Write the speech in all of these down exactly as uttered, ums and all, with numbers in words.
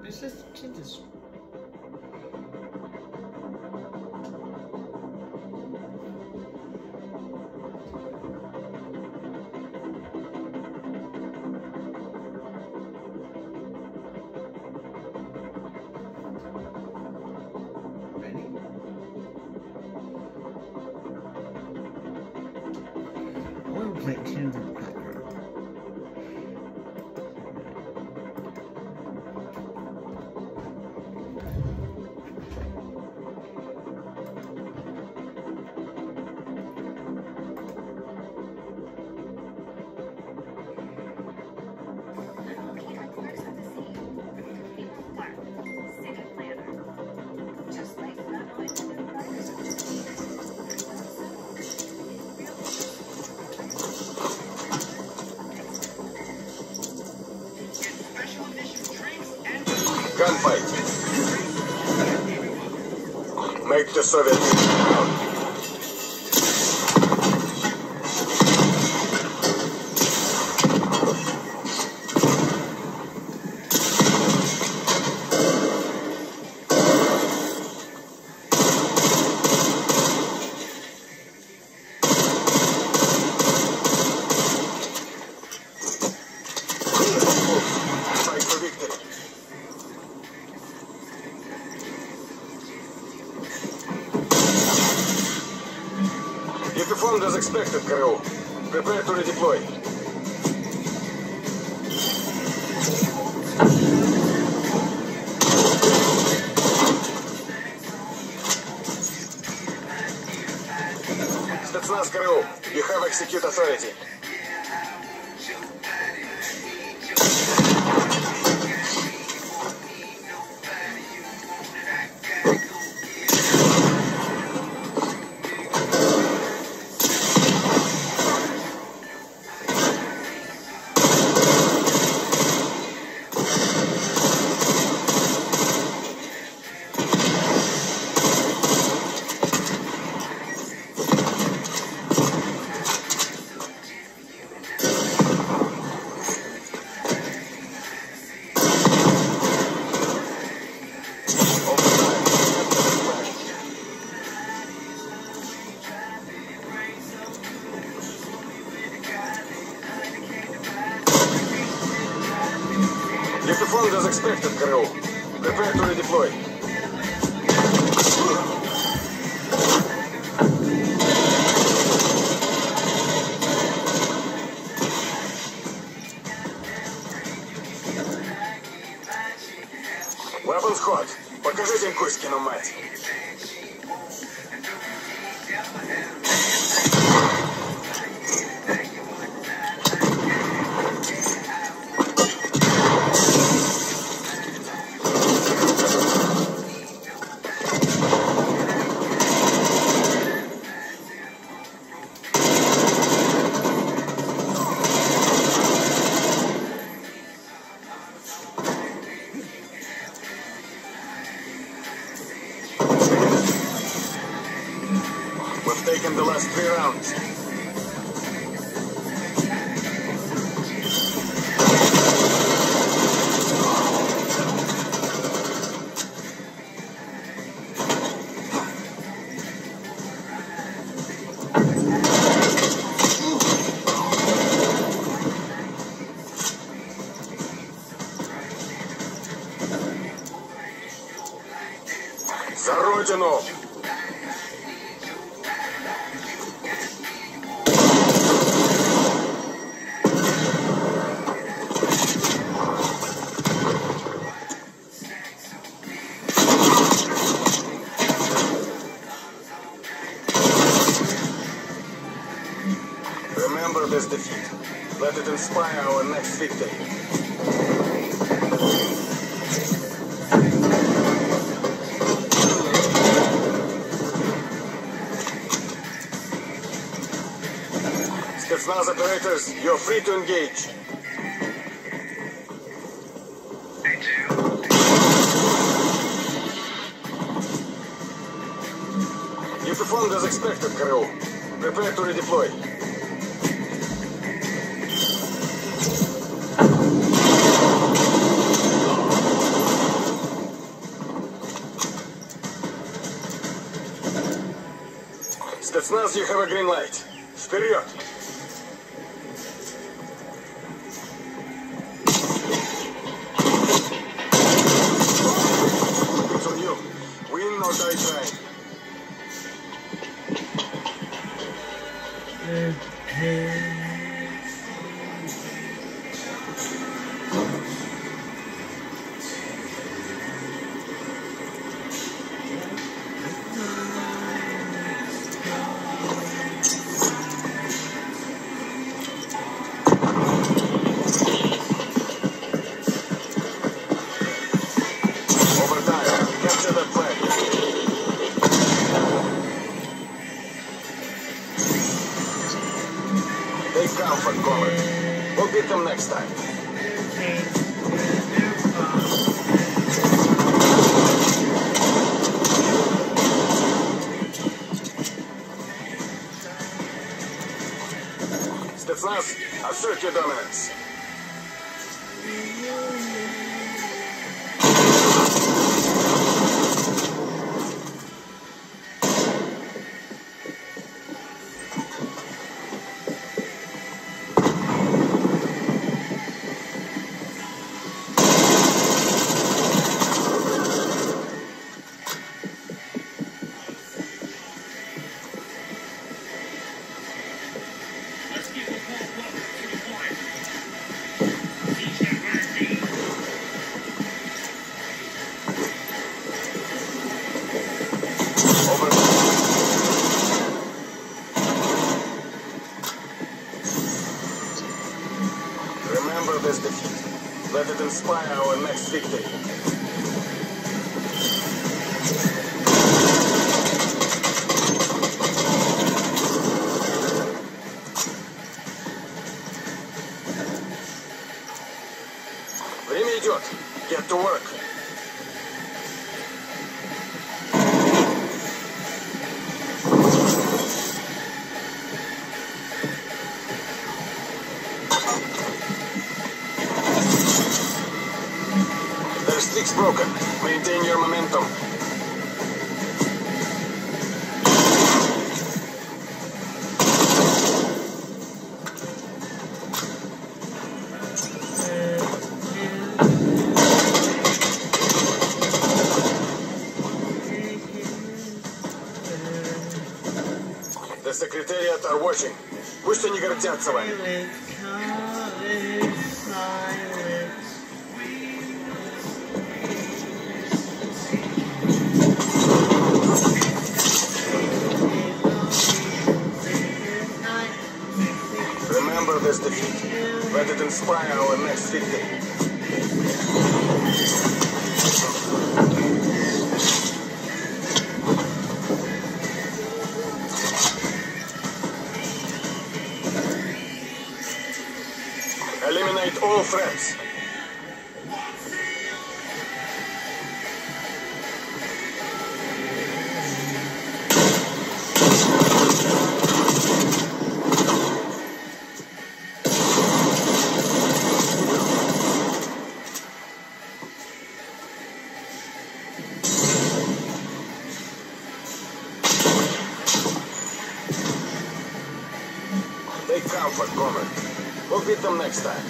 It's just Jesus. Plate two in the background. Gunfight. Make the Soviet Union proud. Fight for victory. You performed as expected, Karel. Prepare to redeploy. Spetsnaz, Karel. You have execute authority. You performed as expected, Karel. Prepare to redeploy. Weapons hot. Покажите им Кузькину мать. We've taken the last three rounds. За Родину! Remember this defeat. Let it inspire our next victory. Spetsnaz operators, you're free to engage. You performed as expected, Karel. Prepare to redeploy. Спецназ, you have a green light. Вперед! It's on you. Win or die trying. Take comfort, comrade. We'll beat them next time. Spetsnaz, assert your dominance. Remember this defeat. Let it inspire our next victory. Время идет. Get to work. Their stick's broken. Maintain your momentum. The Secretariat are watching. Пусть они гордятся вами. Remember this defeat. Let it inspire our next victory. Eliminate all threats. Take comfort, comrade. We'll beat them next time.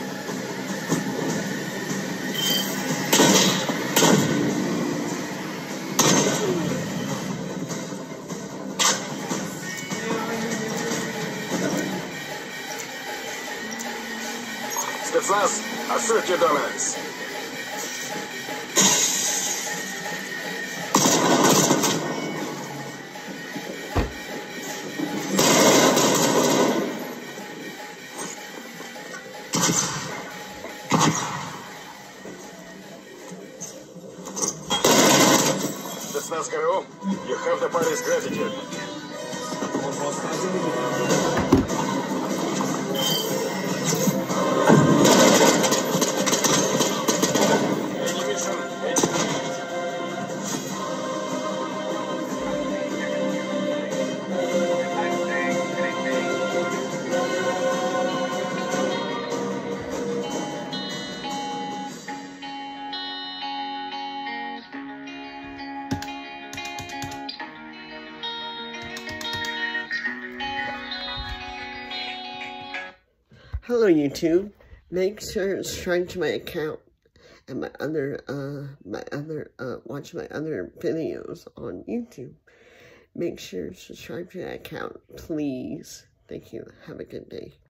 Spetsnaz, assert your dominance. Spetsnaz ГРУ, you have the party's gratitude. Hello, YouTube. Make sure to subscribe to my account and my other, uh, my other, uh, watch my other videos on YouTube. Make sure to subscribe to that account, please. Thank you. Have a good day.